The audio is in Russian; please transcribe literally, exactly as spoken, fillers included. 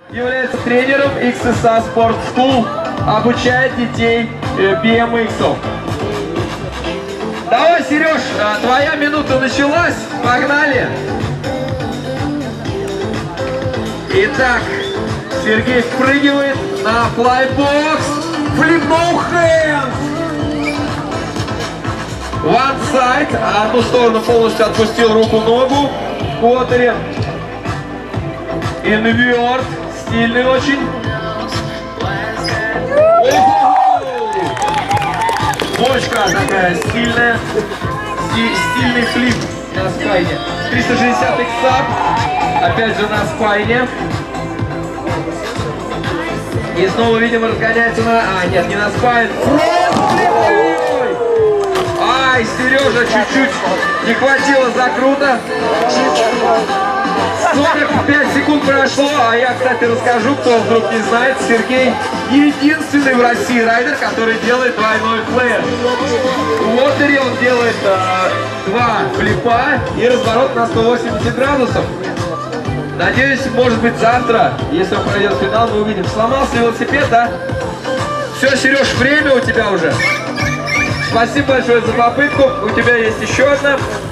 Является тренером икс эс эй Sport School, обучает детей би эм икс. Давай, Сереж, твоя минута началась, погнали! Итак, Сергей впрыгивает на флайбокс, флип ноу хэнд! One side, одну сторону полностью отпустил руку-ногу в квотере. Инверт, стильный очень. Бочка такая стильная, стильный флип на спайне. триста шестьдесят икс-ап, опять же на спайне. И снова, видимо, разгоняется на... А, нет, не на спайн. Ай, Сережа, чуть-чуть не хватило закрута. сорок пять секунд прошло, а я, кстати, расскажу, кто вдруг не знает, Сергей единственный в России райдер, который делает двойной флэр. В уотере он делает а, два флипа и разворот на сто восемьдесят градусов. Надеюсь, может быть, завтра, если он пройдет финал, мы увидим. Сломался велосипед, да? Все, Сереж, время у тебя уже. Спасибо большое за попытку. У тебя есть еще одна.